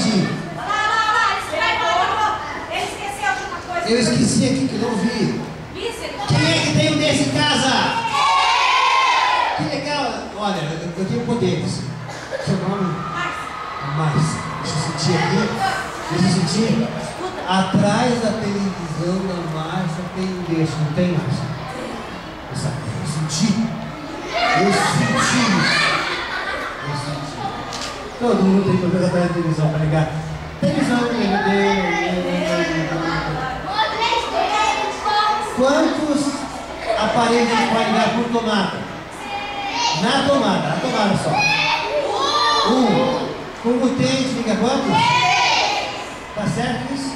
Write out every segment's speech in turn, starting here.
rapidinho. Ele esqueceu de uma coisa. Eu esqueci aqui que eu não vi. Quem é que tem um desse em casa? Que legal. Olha, eu tenho poderes. Seu nome? Mais. Deixa eu sentir aqui. Deixa eu sentir. Atrás da televisão da Márcia tem um desse, não tem, Márcia? Eu senti. Eu senti. Todo mundo tem problema atrás da televisão para ligar. Televisão, quantos aparelhos a gente pode ligar por tomada? Na tomada só. Com o T a gente liga quantos? Tá certo isso?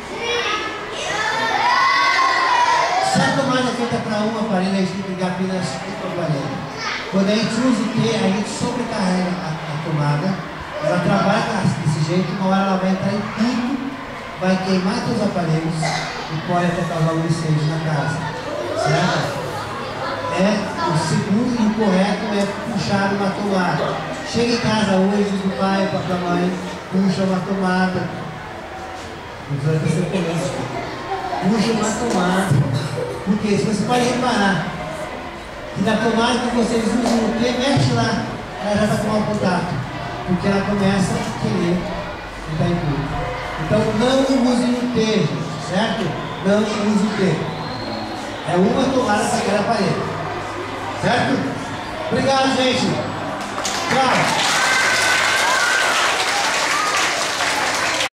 Se a tomada é feita para um aparelho, a gente tem que ligar apenas um aparelho. Quando a gente usa o T, a gente sobrecarrega a tomada. Ela trabalha desse jeito, uma hora ela vai entrar em pico, vai queimar seus aparelhos e pode até causar um incêndio na casa. Certo? O segundo e o correto é puxar uma tomada. Chega em casa hoje, diz o pai, a mãe, puxa uma tomada. Não vai ser político. Puxa uma tomada. Porque se você pode reparar que na tomada que vocês usam o T, mexe lá, ela já está com mau contato. Porque ela começa a querer entrar em tudo. Então não use o T, gente, certo? Não use o T. É uma tomada para cada aparelho. Certo? Obrigado, gente. Tchau.